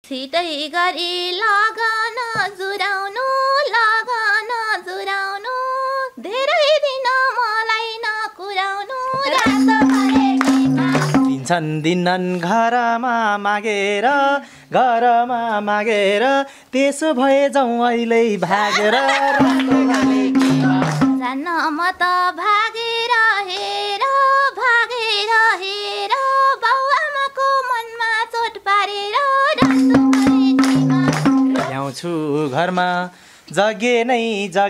छिटै गरी लगन जुराउनु धेरै दिन मलाई नकुराउनु दिन्छन् दिनन् घरमा मागेर त्यसो भए जाउँ अहिले भागेर जान्न म त भागेर हेर बाउ आमाको मनमा चोट पारेर ल्याउँछु घरमा जगे नै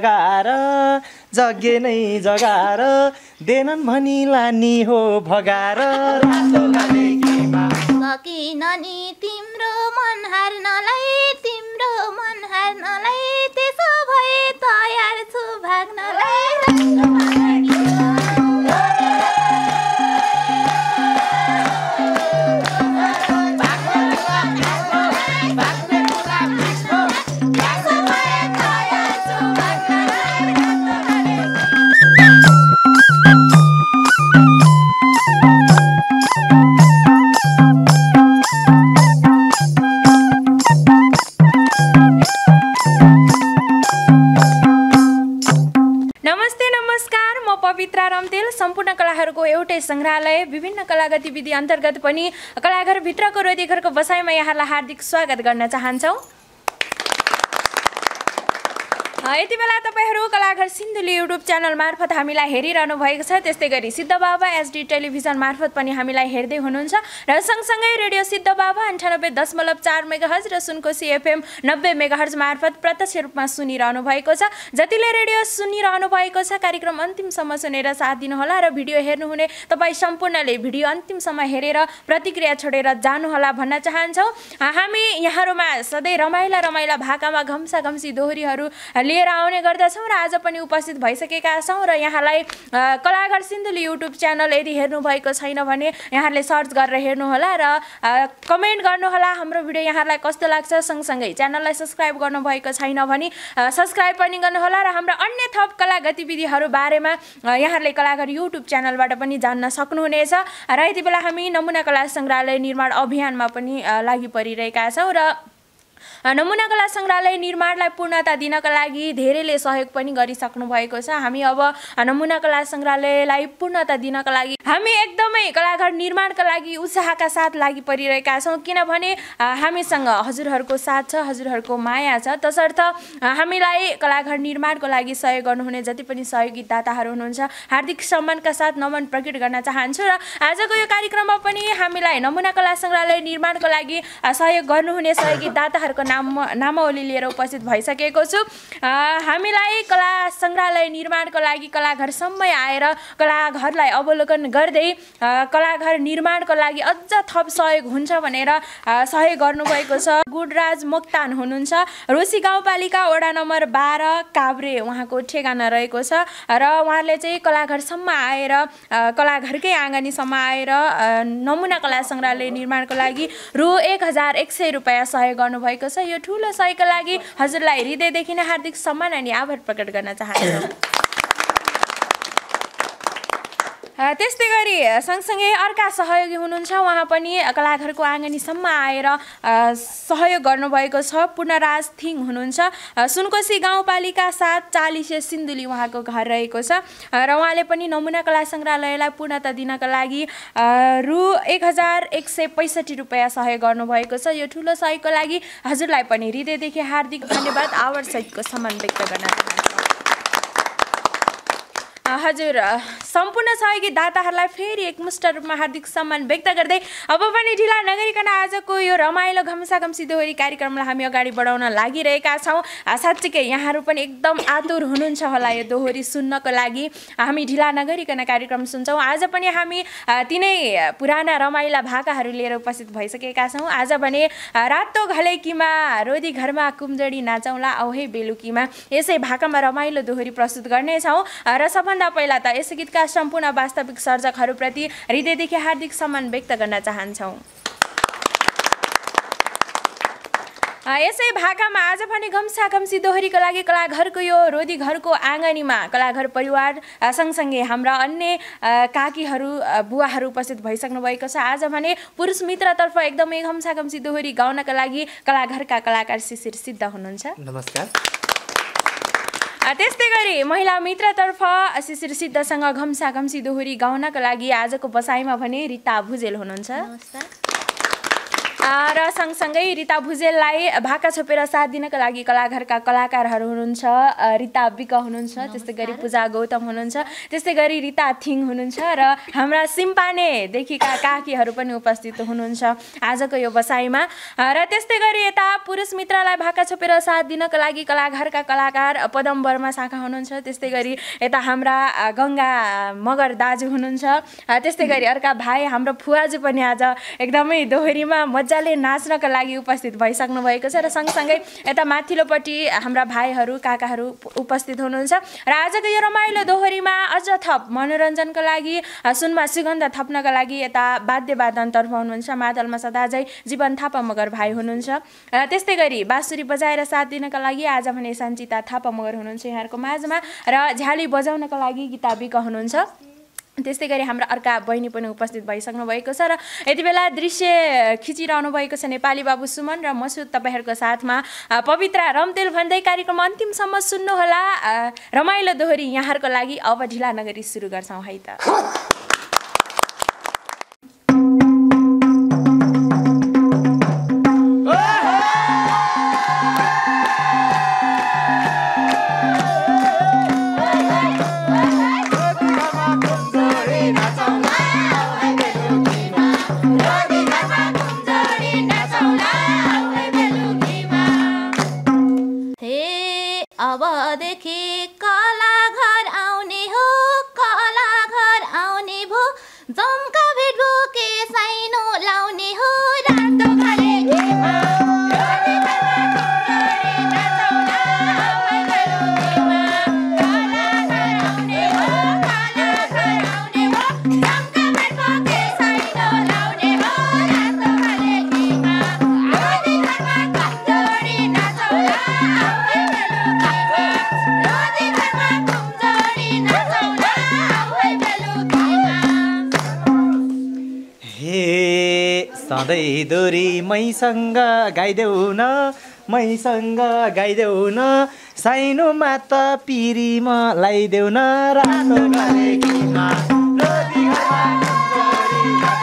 जगार देनन् भनी लानी हो भगार सकिन नि तिम्रो मन हार्नलाई त्यसो भए तयार छु भाग्नलाई सम्पूर्ण कलाहरूको एउटै संग्रहालय विभिन्न कला गतिविधि अन्तर्गत पनि कलाघरभित्रको रोदीघरको बसाइमा यहाँलाई हार्दिक स्वागत गर्न चाहन्छौँ। यति बेला तपाईहरू कलाघर सिन्धुली युट्युब च्यानल मार्फत हामीलाई हेरिरहनु भएको छ। त्यस्तै गरी सिद्ध बाबा एचडी टेलिभिजन मार्फत पनि हामीलाई हेर्दै हुनुहुन्छ र सँगसँगै रेडियो सिद्ध बाबा 98.4 मेगाहर्ज र सुनकोशी एफएम 90 मेगाहर्ज मार्फत प्रत्यक्ष रूपमा सुनिरहनु भएको छ। जतिले रेडियो सुनिरहनु भएको छ कार्यक्रम अन्तिमसम्म सुनेर साथ दिनुहोला र भिडियो हेर्नुहुने तपाईँ सम्पूर्णले भिडियो अन्तिमसम्म हेरेर प्रतिक्रिया छोडेर जानुहोला भन्न चाहन्छौँ। हामी यहाँहरूमा सधैँ रमाइला भाकामा घम्सी दोहोरीहरू लिएर आउने गर्दछौँ र आज पनि उपस्थित भइसकेका छौँ र यहाँलाई कलाघर सिन्धुली युट्युब च्यानल यदि हेर्नु भएको छैन भने यहाँले सर्च गरेर हेर्नुहोला र कमेन्ट गर्नुहोला हाम्रो भिडियो यहाँलाई कस्तो लाग्छ। सँगसँगै च्यानललाई सब्स्क्राइब गर्नुभएको छैन भने सब्स्क्राइब पनि गर्नुहोला र हाम्रो अन्य थप कला गतिविधिहरू बारेमा यहाँले कलाघर युट्युब च्यानलबाट पनि जान्न सक्नुहुनेछ। र यति बेला हामी नमुना कला सङ्ग्रहालय निर्माण अभियानमा पनि लागि परिरहेका छौँ र नमुना कला सङ्ग्रहालय निर्माणलाई पूर्णता दिनका लागि धेरैले सहयोग पनि गरिसक्नु भएको छ। हामी अब नमुना कला सङ्ग्रहालयलाई पूर्णता दिनका लागि हामी एकदमै कलाघर निर्माणका लागि उत्साहका साथ लागि परिरहेका छौँ, किनभने हामीसँग हजुरहरूको साथ छ, हजुरहरूको माया छ। तसर्थ हामीलाई कलाघर निर्माणको लागि सहयोग गर्नुहुने जति पनि सहयोगी दाताहरू हुनुहुन्छ हार्दिक सम्मानका साथ नमन प्रकट गर्न चाहन्छु। र आजको यो कार्यक्रममा पनि हामीलाई नमुना कला सङ्ग्रहालय निर्माणको लागि सहयोग गर्नुहुने सहयोगी दाताहरूको नामावली लिएर उपस्थित भइसकेको छु। हामीलाई कला सङ्ग्रहालय निर्माणको लागि कलाघरसम्म आएर कलाघरलाई अवलोकन गर्दै कलाघर निर्माणको लागि अझ थप सहयोग हुन्छ भनेर सहयोग गर्नुभएको छ। गुडराज मोक्तान हुनुहुन्छ, रोसी गाउँपालिका वडा नम्बर 12 काभ्रे उहाँको ठेगाना रहेको छ र उहाँले चाहिँ कलाघरसम्म आएर कलाघरकै आँगनीसम्म आएर नमुना कला सङ्ग्रहालय निर्माणको लागि रु 1100 रुपियाँ सहयोग गर्नुभएको छ। यो ठुलो सहयोगका लागि हजुरलाई हृदयदेखि नै हार्दिक सम्मान अनि आभार प्रकट गर्न चाहन्छु। त्यस्तै गरी सँगसँगै अर्का सहयोगी हुनुहुन्छ, उहाँ पनि कलाघरको आँगनीसम्म आएर सहयोग गर्नुभएको छ। पूर्णराज थिङ हुनुहुन्छ, सुनकोशी गाउँपालिका 7 40 सिन्धुली उहाँको घर रहेको छ र उहाँले पनि नमुना कला सङ्ग्रहालयलाई पूर्णता दिनका लागि रु 1165 रुपियाँ सहयोग गर्नुभएको छ। यो ठुलो सहयोगको लागि हजुरलाई पनि हृदयदेखि हार्दिक धन्यवाद आभारसहितको सम्मान व्यक्त गर्न चाहन्छु। हजुर सम्पूर्ण सहयोगी दाताहरूलाई फेरि एकमुष्ट रूपमा हार्दिक सम्मान व्यक्त गर्दै अब पनि ढिला नगरिकन आजको यो रमाइलो घम्सी दोहोरी कार्यक्रमलाई हामी अगाडि बढाउन लागिरहेका छौँ। साँच्चीकै यहाँहरू पनि एकदम आतुर हुनुहुन्छ होला यो दोहोरी सुन्नको लागि। हामी ढिला नगरिकन कार्यक्रम सुन्छौँ। आज पनि हामी तिनै पुराना रमाइला भाकाहरू लिएर उपस्थित भइसकेका छौँ। आज भने रातो घलेकीमा रोदी घरमा कुम्जडी नाचौँला औहे बेलुकीमा यसै भाकामा रमाइलो दोहोरी प्रस्तुत गर्नेछौँ र सबभन्दा पहिला त यस गीतका सम्पूर्ण वास्तविक सर्जकहरूप्रति हृदयदेखि हार्दिक सम्मान व्यक्त गर्न चाहन्छौँ। यसै भाकामा आज भने घम्सा घम्सी दोहोरीको लागि कलाघरको यो रोदी घरको आँगनीमा कलाघर परिवार सँगसँगै हाम्रा अन्य काकीहरू बुवाहरू उपस्थित भइसक्नु भएको छ। आज भने पुरुष मित्रतर्फ एकदमै घम्सा घम्सी दोहोरी गाउनका लागि कलाघरका कलाकार शिशिर सिद्ध हुनुहुन्छ। नमस्कार। त्यस्तै गरी महिला मित्रतर्फ शिशिर सिद्धसँग घम्सा घम्सी दोहोरी गाउनका लागि आजको बसाइमा भने रिता भुजेल हुनुहुन्छ। नमस्कार। र सँगसँगै रिता भुजेललाई भाका छोपेर साथ दिनका लागि कलाघरका कलाकारहरू हुनुहुन्छ। रिता विक हुनुहुन्छ, त्यस्तै गरी पूजा गौतम हुनुहुन्छ, त्यस्तै गरी रिता थिङ हुनुहुन्छ र हाम्रा सिम्पानेदेखिका काकीहरू पनि उपस्थित हुनुहुन्छ आजको यो बसाइमा। र त्यस्तै गरी यता पुरुष मित्रलाई भाका छोपेर साथ दिनका लागि कलाघरका कलाकार पदम वर्मा शाखा हुनुहुन्छ। त्यस्तै गरी यता हाम्रा गङ्गा मगर दाजु हुनुहुन्छ। त्यस्तै गरी अर्का भाइ हाम्रो फुवाजु पनि आज एकदमै दोहोरीमा मजाले नाच्नका लागि उपस्थित भइसक्नु भएको छ। र सँगसँगै यता माथिल्लोपट्टि हाम्रा भाइहरू काकाहरू उपस्थित हुनुहुन्छ। र आजको यो रमाइलो दोहोरीमा अझ थप मनोरञ्जनका लागि सुनमा सुगन्ध थप्नका लागि यता वाद्यवादनतर्फ हुनुहुन्छ मादलमा सदाझै जीवन थापा मगर भाइ हुनुहुन्छ। र त्यस्तै गरी बाँसुरी बजाएर साथ दिनका लागि आज भने सञ्चिता थापा मगर हुनुहुन्छ यहाँहरूको माझमा। र झ्याली बजाउनका लागि गीता विक हुनुहुन्छ। त्यस्तै गरी हाम्रो अर्का बहिनी पनि उपस्थित भइसक्नु भएको छ। र यति बेला दृश्य खिचिरहनु भएको छ नेपाली बाबु सुमन र मसुद तपाईँहरूको साथमा पवित्र रमतेल भन्दै कार्यक्रम अन्तिमसम्म सुन्नुहोला। रमाइलो दोहोरी यहाँहरूको लागि अब ढिला नगरी सुरु गर्छौँ है त। अबदेखि कलाघर आउने हो, कलाघर आउने भो, जम्का भेट भो के साइनो लाउने हो, रातो घरेकीमा सधैँ दोरी मैसँग गाइदेऊ न, मैसँग गाइदेऊ न, साइनोमा त पिरीमा लगाइदेऊ न, रातो घरेकीमा रोदी घरमा कुम्जोरी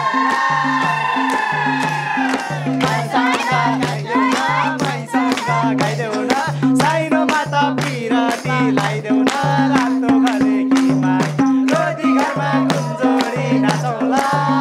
मैसँग गाइदेऊ न, मैसँग गाइदेऊ न, साइनोमा त पिरती लगाइदेऊ न, रातो घरेकीमा रोदी घरमा कुम्जोरी नाचौला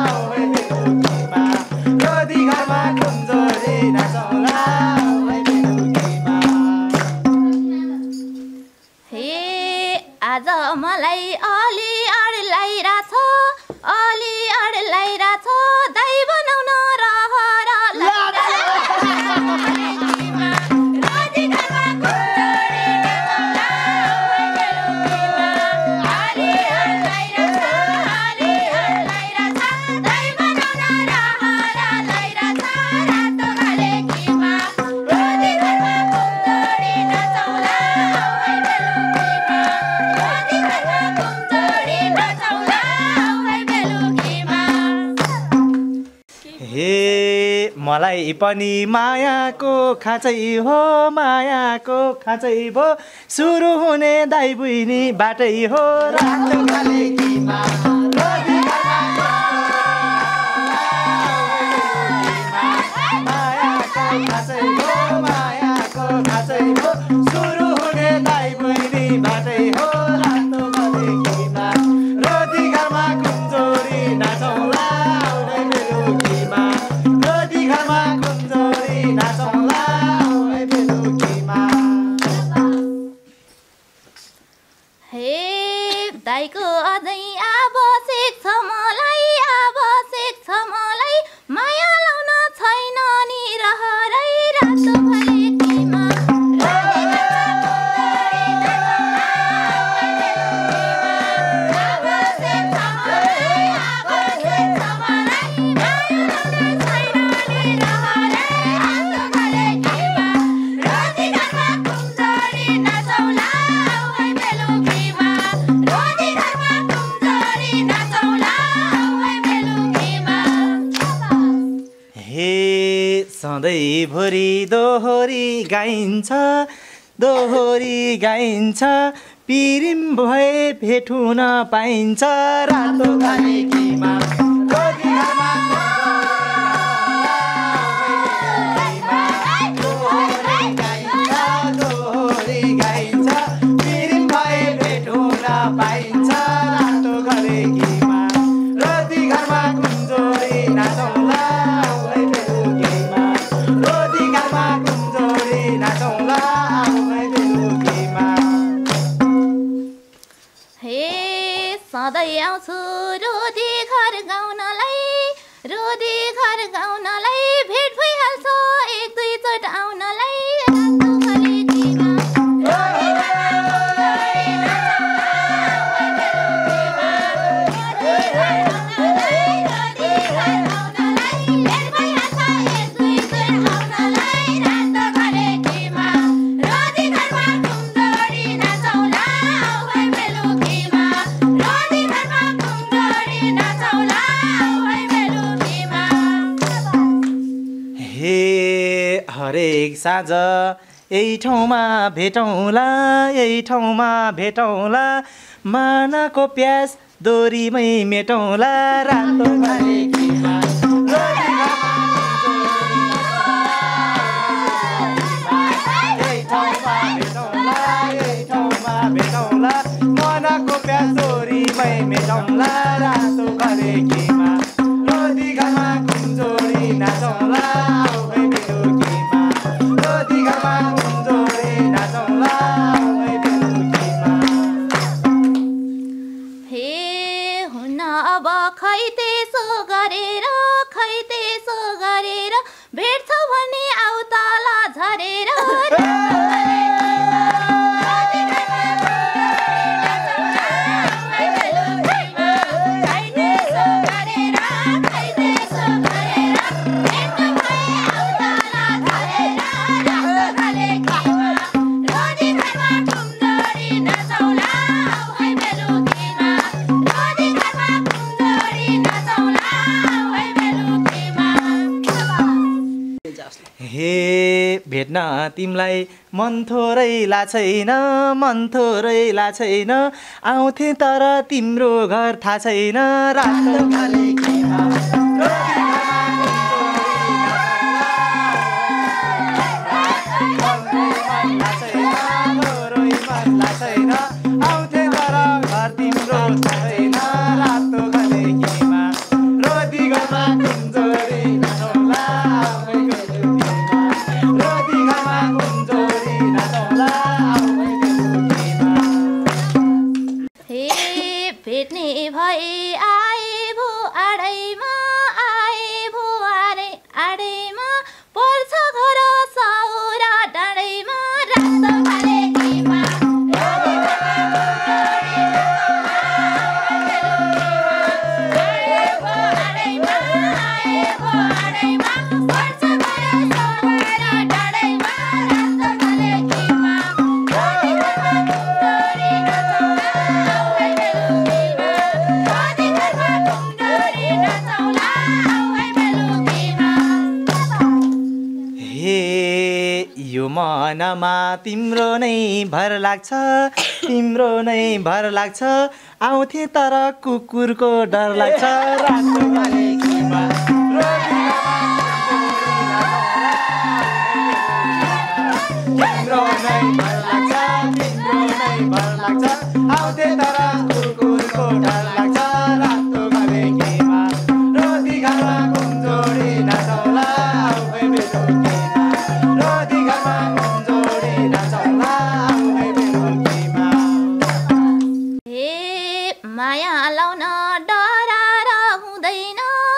आज मलाई अलि अड्लाइरा छ, अलि अड्लाइरा छ, दाइ बनाउन रहर मलाई पनि मायाको खाँचै हो, मायाको खाँचै भो, सुरु हुने दाइ बहिनी बाटै हो, रातो घरेकीमा रोदी घरमा मायाको खाँचै हो, मायाको खाँचै भो, सुरु हुने दाइ बहिनी बाटै हो, रातो घरेकीमा रोदी घरमा कुम्जोरी नाचौला बेलुकीमा, रोदी घरमा कुम्जोरी नाचौला बेलुकीमा। हे दाइको अझै आवश्यक छ मलाई, आवश्यक छ मलाई, माया लाउन छैन नि रहरै, रातो घरेकीमा सधैँभरि दोहोरी गाइन्छ पिरिम भए भेट हुन पाइन्छ रातो घालेकीमा रोटी घरमा दोहोरी गाइन्छ पिरिम भए भेट हुन पाइन्छ रातो घालेकीमा रोटी घरमा कुञ्जोरी नाचौँला बेलुकीमा रोटी घरमा कुञ्जोरी नाचौँला बेलुकीमा हे सधैँ आउँछु रोदी घर गाउनलाई भेट भइहाल्छ एक दुई चोट आउनलाई रातो घालेकीमा हरेक साँझ यही ठाउँमा भेटौँला मानाको प्यास दोरीमै मेटौँला रातो घालेकीमा यही ठाउँमा भेटौँला मानाको प्यास दोरीमै मेटौँला रातो घालेकीमा रोटी घरमा कुञ्जोरी नाचौँला अब खै त्यसो गरेर भेट्छ भने आउ तल झरेर हे भेट्न तिमलाई मन थोरै छैन आउँथे तर तिम्रो घर थाहा छैन रातो घालेकीमा आउँथे तर घर तिम्रो थाहा छैन रातो घालेकीमा रोटी घरमा कुञ्जोरी नाचौँला भेट्ने भए आए भो आडैमा पर्छ घर सौरा डाँडैमा रातो घालेकीमा मनमा तिम्रो नै भर लाग्छ आउँथे तर कुकुरको डर लाग्छ रातो घालेकीमा तिम्रो नै भर लाग्छ आउँथे तर कुकुरको डर लाग्छ रातो घालेकीमा रोटी घरमा कुञ्जोरी नाचौँला माया लाउन डरार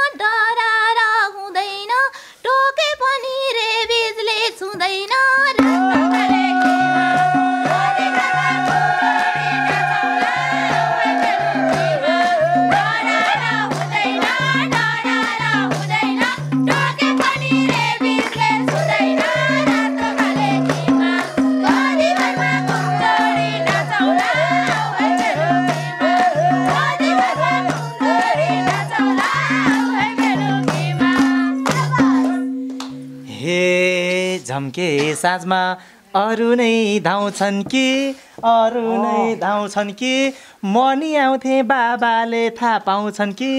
झम्के साँझमा अरू नै धाउँछन् कि अरू नै धाउँछन् कि मनी आउँथे बाबाले थाहा पाउँछन् कि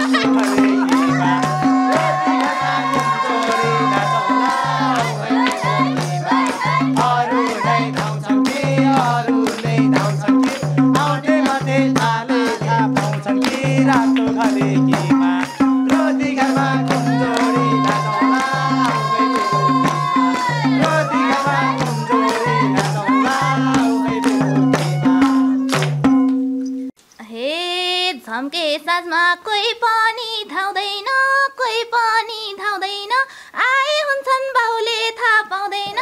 झम्के साँझमा कोही पनि धाउँदैन कोही पनि धाउँदैन आए हुन्छन् बाउले थाहा पाउँदैन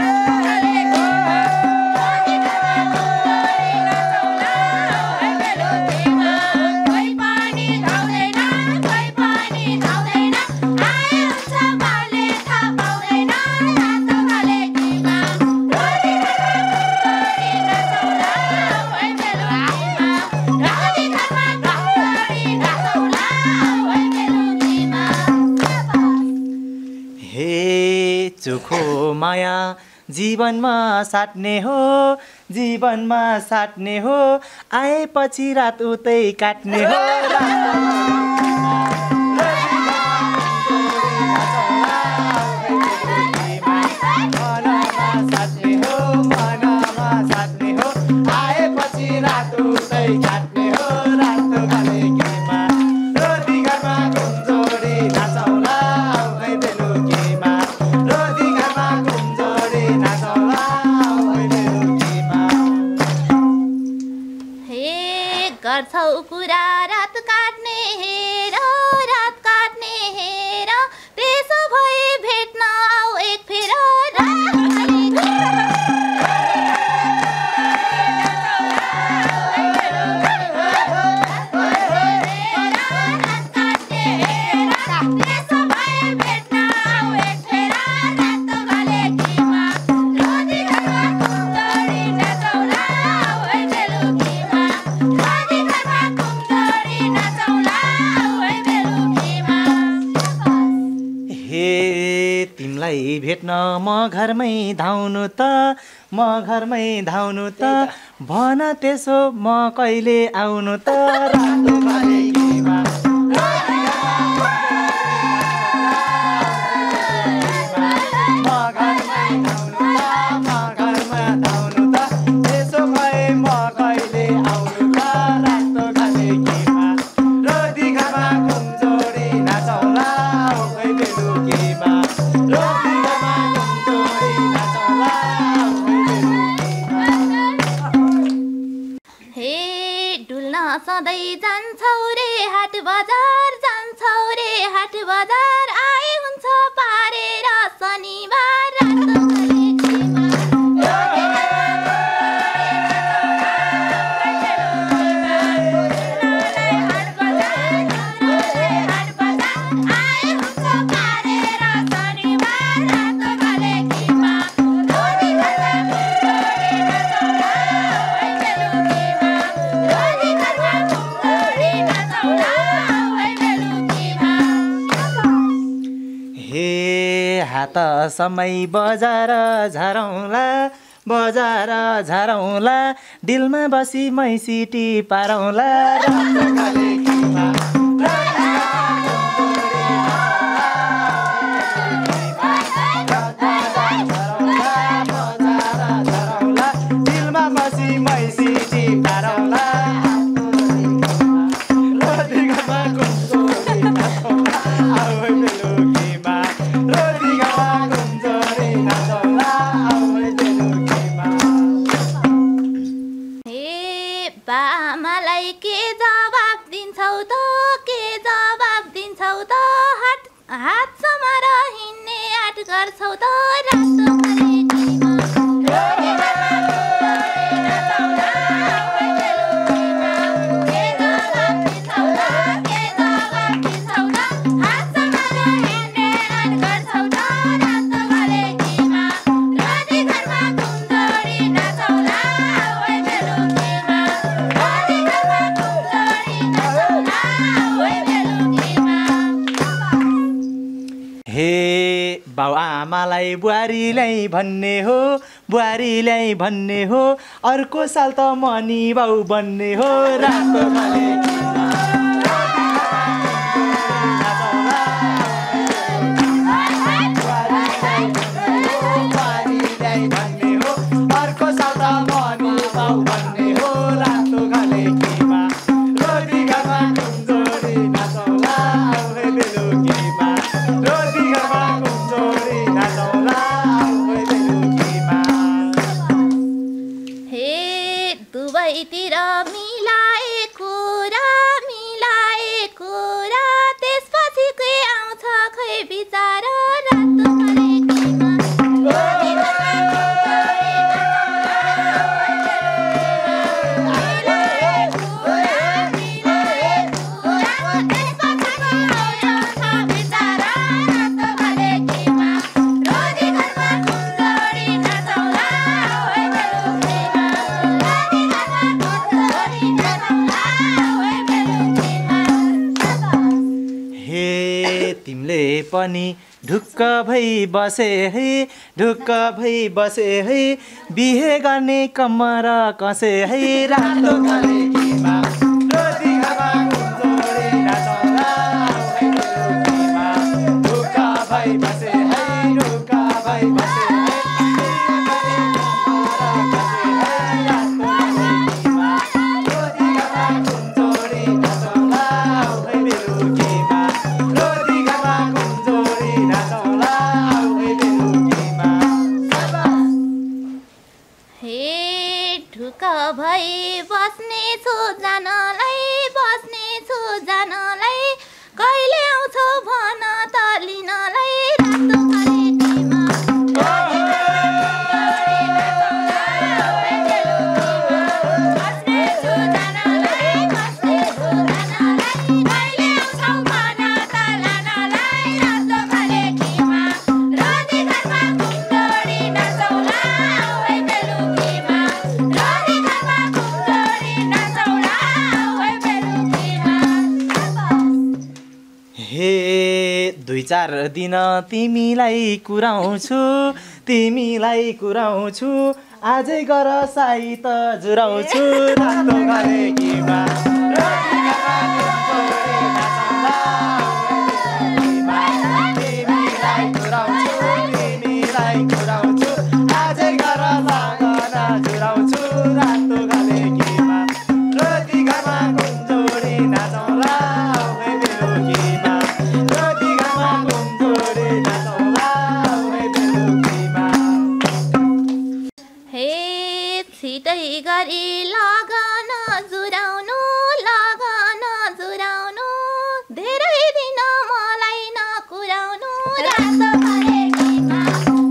चोखो माया जीवनमा साट्ने हो जीवनमा साट्ने हो आएपछि रात उतै काट्ने हो आएपछि रात उतै काट्ने हो रातो कालेकीमा रोटी घरमा कुम्जोडी नाचौला आउै बेलुकीमा रोटी घरमा कुम्जोडी नाचौला आउै बेलुकीमा हे गर्छौ कुरा रात काट्ने हेर रात काट्ने हेर त्यसो भए भेट्न आऊ एक फेर भेट्न म घरमै धाउनु त म घरमै धाउनु त भन त्यसो म कहिले आउनु त रातो कालेकीमा सधैँ जान्छौ रे हाट बजार जान्छौ रे हाट बजार आए हुन्छ पारेर शनिबार रातो कालेकीमा हात समय बजार झरौँला डिलमा बसी मैसिटी पारौँला रातो कालेकीमा डिलमा बसी मैसिटी पारौँला बामालाई के जवाब दिन्छौ त हात समार हिँड्ने आँट गर्छौ त रातो कालेकीमा आमालाई बुहारी ल्याई भन्ने हो बुहारी ल्याई भन्ने हो अर्को साल त मनी बाउ बन्ने हो रातो घलेकीमा दुवैतिर मिलाएको कुरा त्यसपछि के आउँछ खै विचार रातो घलेकीमा पनि ढुक्क भई बसे है बिहे गर्ने कम्मर कसे है रातो घलेकीमा रोटी खामा गुन्जोरी नाचौला बेलुकीमा ढुक्क भई बसे है ढुक्क भई बसे है भई बस्नेछु जानलाई कहिले आउँछौ भन त लिनलाई रातो घलेकीमा दुई चार दिन तिमीलाई कुराउँछु आजै गर साई त जुराउँछु रातो घलेकीमा तिमीलाई कुराउँछु आजै गर लागना जुराउँछु रातो घलेकीमा रोटी घरमा गुन्जोरी नाचौला बेलुकीमा रोटी घरमा गुन्जोरी नाचौला बेलुकीमा हे छिटै गरी लगन जुराउनु धेरै दिन मलाई नकुराउनु रातो घलेकीमा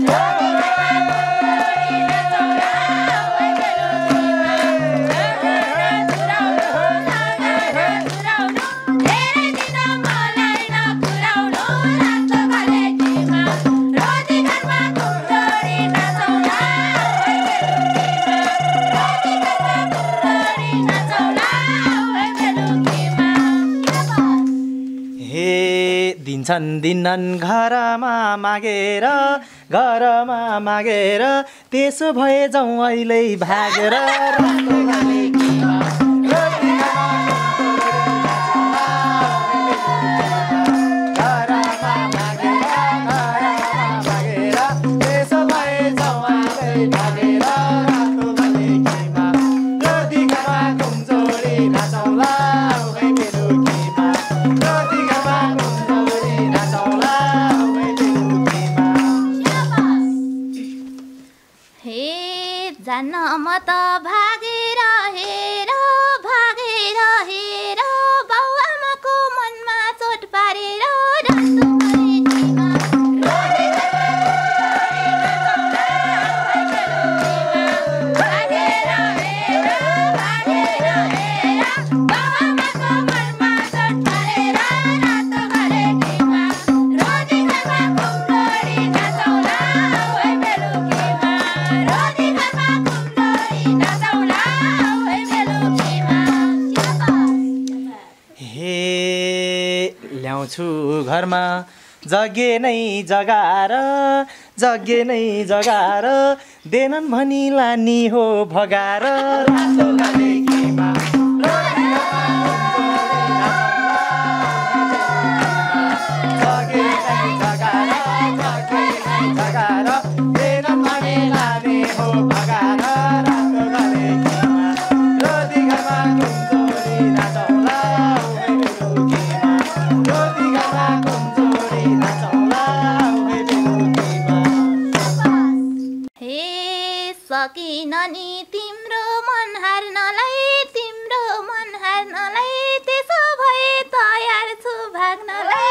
दिन्छन् घरमा मागेर त्यसो भए जाउँ अहिले भागेर रातो घलेकीमा रोटी घरमा मागेर त्यसो भए जाउँ अहिले भागेर रातो घलेकीमा रोटी घरमा गुन्जोरी नाचौला बेलुकीमा रोटी घरमा जान्न म त भागेर हेर बाउ आमाको मनमा चोट पारेर रातो घलेकीमा ल्याउँछु घरमा जगे नै जगार जगे नै जगार देनन् भनी लानी हो भगार रातो कालेकीमा जगे नै जगार जगे नै जगार देनन् भनी लानी हो भगार रातो कालेकीमा रोटी घरमा कुम्चोरी नाचौला रोटी घरमा कुम्चोरी नाचौला हे सकिन नि तिम्रो मन हार्नलाई तिम्रो मन हार्नलाई त्यसो भए तयार छु भाग्नलाई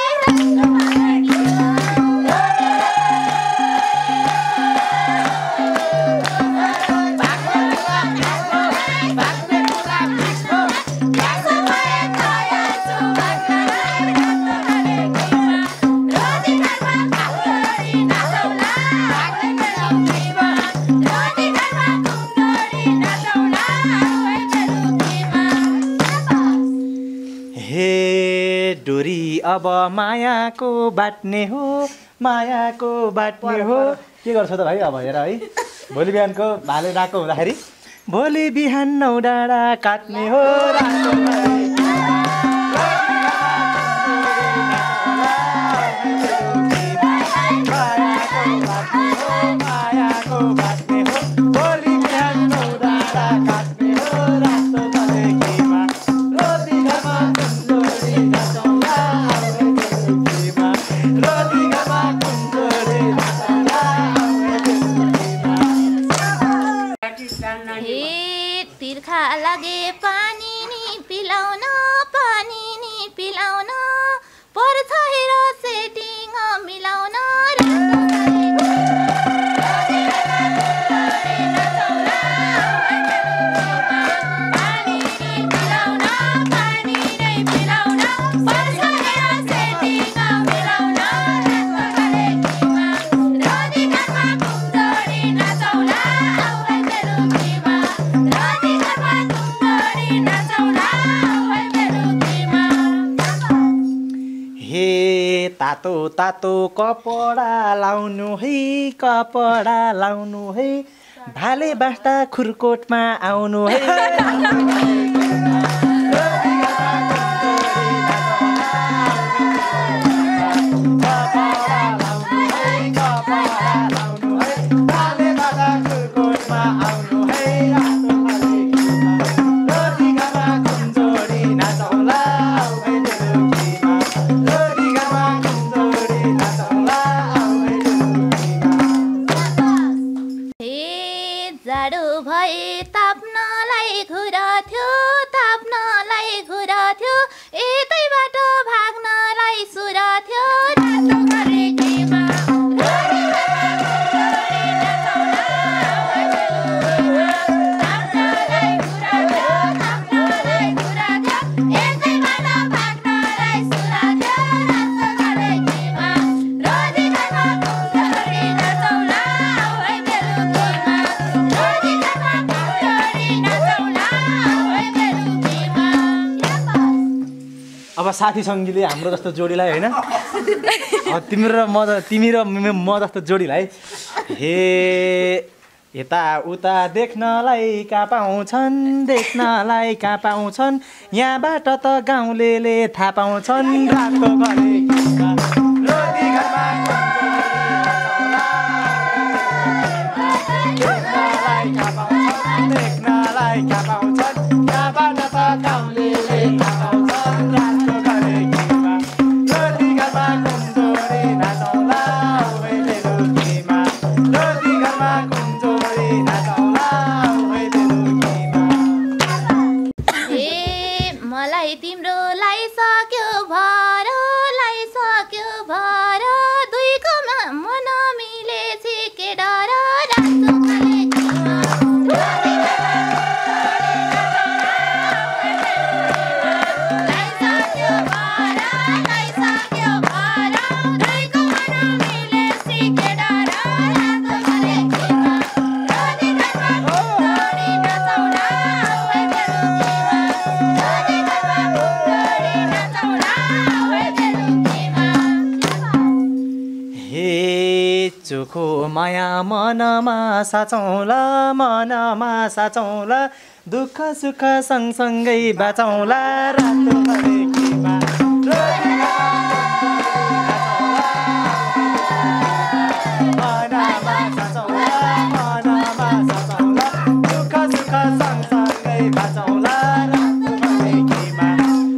डोरी अब मायाको बाट्ने हो मायाको बाट्ने हो के गर्छ त भाइ अब हेर है भोलि बिहानको भाले राको हुँदाखेरि भोलि बिहान 9 डाँडा काट्ने हो रातो मायाको बाट्ने हो भोलि बिहान 9 डाँडा काट्ने हो रातो कालेकीमा रोटी घरमा कुम्चोरी नाचौला रोटी घरमा कुम्चोरी नाचौला हे तिर्खा लागे पानी नि पिलाउन पर्छ हेर सेटिङ मिलाउन तातो तातो कपडा लाउनु है भाले बास्ता खुरकोटमा आउनु है जाडो भए ताप्नलाई घुरा थियो यतैबाट भाग्नलाई सुरा थियो रातो कालेकीमा अब साथी सङ्गीले हाम्रो जस्तो जोडीलाई होइन तिमी र म जस्तो जोडीलाई हे यता उता देख्नलाई कहाँ पाउँछन् यहाँबाट त गाउँलेले थाहा पाउँछन् रातो कालेकीमा रोटी घरमा देख्नलाई कहाँ पाउँछन् यहाँबाट त गाउँलेले थाहा पाउँछन् रातो कालेकीमा रोटी घरमा कुम्चोरी नाचौला बेलुकीमा रोटी घरमा कुम्चोरी नाचौला बेलुकीमा हे मलाई तिम्रो लाइसक्यो भर लाइसक्यो हजुरको माया मनमा साचौँला मनमा साचौँला दुःख सुख सँगसँगै बाँचौँला रातो भरेकीमा मनमा साचौँला मनमा साचौँला दुःख सुख सँगसँगै बाँचौँला रातो भरेकीमा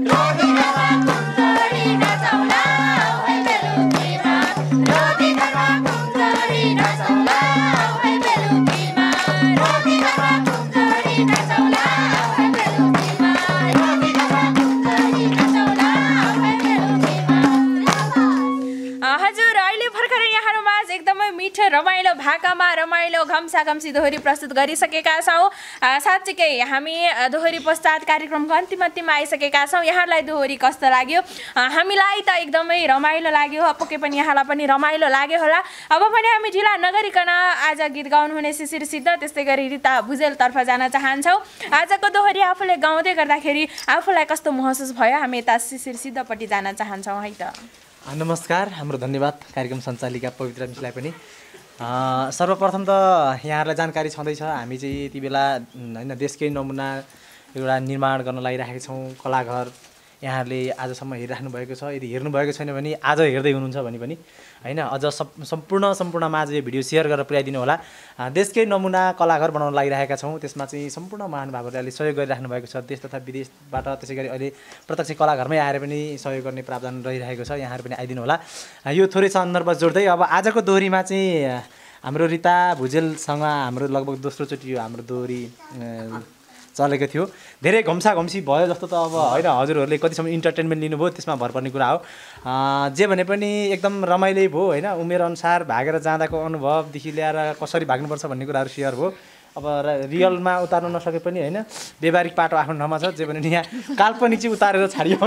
हजुर अहिले भर्खरै यहाँहरूमाझ एकदमै मिठो रमाइलो भाकामा रमाइलो घम्सा घम्सी दोहोरी प्रस्तुत गरिसकेका छौँ। साँच्चीकै हामी दोहोरी पश्चात कार्यक्रमको अन्तिम अन्तिममा आइसकेका छौँ। यहाँलाई दोहोरी कस्तो लाग्यो? हामीलाई त एकदमै रमाइलो लाग्यो, पक्कै पनि यहाँलाई पनि रमाइलो लाग्यो होला। अब पनि हामी ढिला नगरिकन आज गीत गाउनुहुने शिशिर सिद्ध त्यस्तै गरी रिता भुजेलतर्फ जान चाहन्छौँ। आजको दोहोरी आफूले गाउँदै गर्दाखेरि आफूलाई कस्तो महसुस भयो? हामी यता शिशिर सिद्धपट्टि जान चाहन्छौँ है त। नमस्कार, हाम्रो धन्यवाद कार्यक्रम सञ्चालिका पवित्र मिसलाई पनि। सर्वप्रथम त यहाँहरूलाई जानकारी छँदैछ, हामी चाहिँ यति बेला होइन देशकै नमुना एउटा निर्माण गर्न लागिरहेका छौँ कलाघर। यहाँहरूले आजसम्म हेरिराख्नु भएको छ, यदि हेर्नुभएको छैन भने आज हेर्दै हुनुहुन्छ भने पनि होइन अझ सम्पूर्णमा आज यो भिडियो सेयर गरेर पुर्याइदिनु होला। देशकै नमुना कलाघर बनाउन लागिरहेका छौँ, त्यसमा चाहिँ सम्पूर्ण महानुभावहरूले अहिले सहयोग गरिराख्नु भएको छ देश तथा विदेशबाट। त्यसै गरी अहिले प्रत्यक्ष कलाघरमै आएर पनि सहयोग गर्ने प्रावधान रहिरहेको छ, यहाँहरू पनि आइदिनु होला। यो थोरै सन्दर्भ जोड्दै अब आजको दोहोरीमा चाहिँ हाम्रो रिता भुजेलसँग हाम्रो लगभग दोस्रोचोटि यो हाम्रो दोहोरी चलेको थियो। धेरै घम्सा घम्सी भयो जस्तो त अब होइन, हजुरहरूले कतिसम्म इन्टरटेनमेन्ट लिनुभयो त्यसमा भर पर्ने कुरा हो। जे भने पनि एकदम रमाइलो भयो होइन। उमेरअनुसार भागेर जाँदाको अनुभवदेखि लिएर कसरी भाग्नुपर्छ भन्ने कुराहरू सेयर भयो। अब रियलमा उतार्न नसके पनि होइन, व्यवहारिक पाटो आफ्नो ठाउँमा छ। जे भने यहाँ काल्पनिक चाहिँ उतारेर छाडियो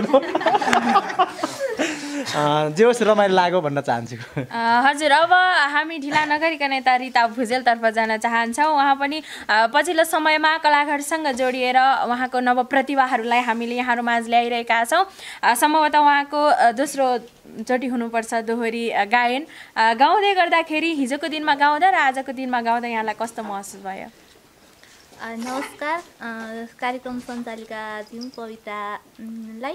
जे होस् रमाइलो लाग्यो भन्न चाहन्छु। हजुर, अब हामी ढिला नगरिकन यता रिता भुजेलतर्फ जान चाहन्छौँ। उहाँ पनि पछिल्लो समयमा कलाघरसँग जोडिएर उहाँको नव प्रतिभाहरूलाई हामीले यहाँहरूमाझ ल्याइरहेका छौँ। सम्भवतः उहाँको दोस्रोचोटि हुनुपर्छ दोहोरी गायन। गाउँदै गर्दाखेरि हिजोको दिनमा गाउँदा र आजको दिनमा गाउँदा यहाँलाई कस्तो महसुस भयो? नमस्कार, कार्यक्रम सञ्चालिका ज्यू पवित्रालाई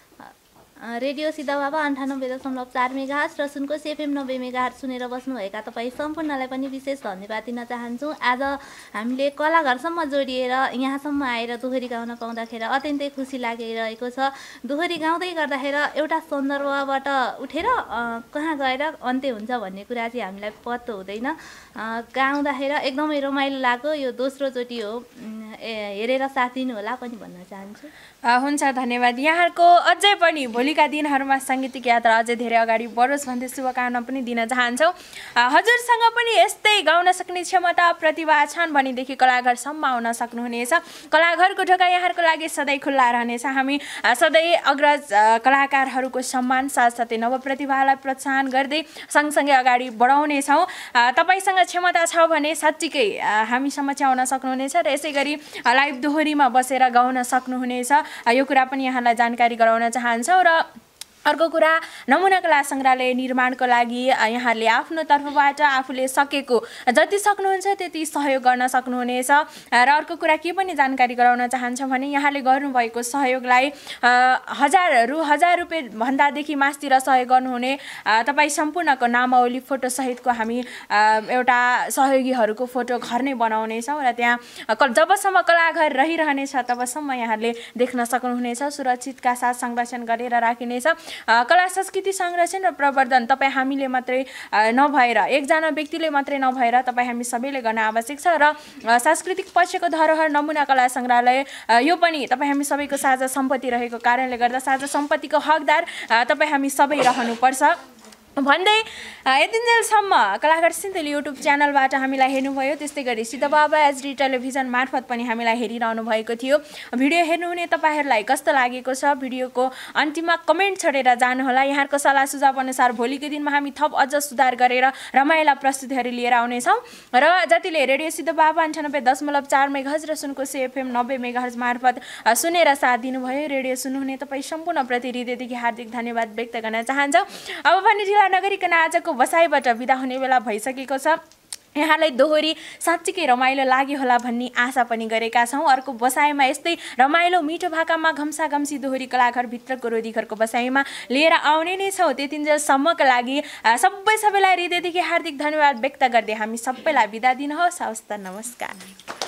रेडियो सिद्धबाबा 98.4 मेगाहर्ज र सुनकोशी एफएम 90 मेगाहर्ज सुनेर बस्नुभएका तपाईँ सम्पूर्णलाई पनि विशेष धन्यवाद दिन चाहन्छु। आज हामीले कलाघरसम्म जोडिएर यहाँसम्म आएर दोहोरी गाउन पाउँदाखेरि अत्यन्तै खुसी लागिरहेको छ। दोहोरी गाउँदै गर्दाखेरि एउटा सन्दर्भबाट उठेर कहाँ गएर अन्त्य हुन्छ भन्ने कुरा चाहिँ हामीलाई पत्तो हुँदैन। गाउँदाखेरि एकदमै रमाइलो लाग्यो। यो दोस्रोचोटि हो, हेरेर साथ दिनु होला पनि भन्न चाहन्छु। हुन्छ, धन्यवाद। यहाँहरूको अझै पनि भोलिका दिनहरूमा साङ्गीतिक यात्रा अझै धेरै अगाडि बढोस् भन्दै शुभकामना पनि दिन चाहन्छौँ। हजुरसँग पनि यस्तै गाउन सक्ने क्षमता प्रतिभा छन् भनेदेखि कलाघरसम्म आउन सक्नुहुनेछ। कलाघरको ढोका यहाँहरूको लागि सधैँ खुल्ला रहनेछ। हामी सधैँ अग्रज कलाकारहरूको सम्मान साथसाथै नव प्रतिभालाई प्रोत्साहन गर्दै सँगसँगै अगाडि बढाउनेछौँ। तपाईँसँग क्षमता छ भने साँच्चीकै हामी समक्ष आउन सक्नुहुनेछ र यसै गरी लाइभ दोहोरीमा बसेर गाउन सक्नुहुनेछ। यो कुरा पनि यहाँलाई जानकारी गराउन चाहन्छौँ। र अर्को कुरा, नमुना कला सङ्ग्रहालय निर्माणको लागि यहाँहरूले आफ्नो तर्फबाट आफूले सकेको जति सक्नुहुन्छ त्यति सहयोग गर्न सक्नुहुनेछ। र अर्को कुरा के पनि जानकारी गराउन चाहन्छौँ भने यहाँले गर्नुभएको सहयोगलाई हजार रुपियाँ भन्दादेखि मास्तिर सहयोग गर्नुहुने तपाईँ सम्पूर्णको नामावली फोटोसहितको हामी एउटा सहयोगीहरूको फोटो घर नै बनाउनेछौँ र त्यहाँ जबसम्म कलाघर रहिरहनेछ तबसम्म यहाँले देख्न सक्नुहुनेछ। सुरक्षितका साथ संरक्षण गरेर राखिनेछ। कला संस्कृति संरक्षण र प्रवर्धन तपाईँ हामीले मात्रै नभएर, एकजना व्यक्तिले मात्रै नभएर तपाईँ हामी सबैले गर्न आवश्यक छ। र सांस्कृतिक पक्षको धरोहर नमुना कला सङ्ग्रहालय यो पनि तपाईँ हामी सबैको साझा सम्पत्ति रहेको कारणले गर्दा साझा सम्पत्तिको हकदार तपाईँ हामी सबै रहनुपर्छ भन्दै यतिन्जेलसम्म कलाघर सिन्धुली युट्युब च्यानलबाट हामीलाई हेर्नुभयो। त्यस्तै गरी सिद्धबाबा एचडी टेलिभिजन मार्फत पनि हामीलाई हेरिरहनु भएको थियो। भिडियो हेर्नुहुने तपाईँहरूलाई कस्तो लागेको छ भिडियोको अन्तिममा कमेन्ट छोडेर जानुहोला। यहाँहरूको सल्लाह सुझाव अनुसार भोलिको दिनमा हामी थप अझ सुधार गरेर रमाइला प्रस्तुतिहरू लिएर आउनेछौँ। र जतिले रेडियो सिद्धबाबा 98.4 मेगाहर्ज र सुनकोशी एफएम 90 मेगाहर्ज मार्फत सुनेर साथ दिनुभयो, रेडियो सुन्नुहुने तपाईँ सम्पूर्ण प्रति हृदयदेखि हार्दिक धन्यवाद व्यक्त गर्न चाहन्छौँ। अब भने ढिला नगरिकन आजको बसाइबाट बिदा हुने बेला भइसकेको छ। यहाँलाई दोहोरी साँच्चीकै रमाइलो लाग्यो होला भन्ने आशा पनि गरेका छौँ। अर्को बसाइमा यस्तै रमाइलो मिठो भाकामा घम्साघम्सी दोहोरी कलाघरभित्रको रोधीघरको बसाइमा लिएर आउने नै छौँ। त्यतिन्जेलसम्मका लागि सबैलाई हृदयदेखि हार्दिक धन्यवाद व्यक्त गर्दै हामी सबैलाई बिदा दिनुहोस्। हवस् त, नमस्कार।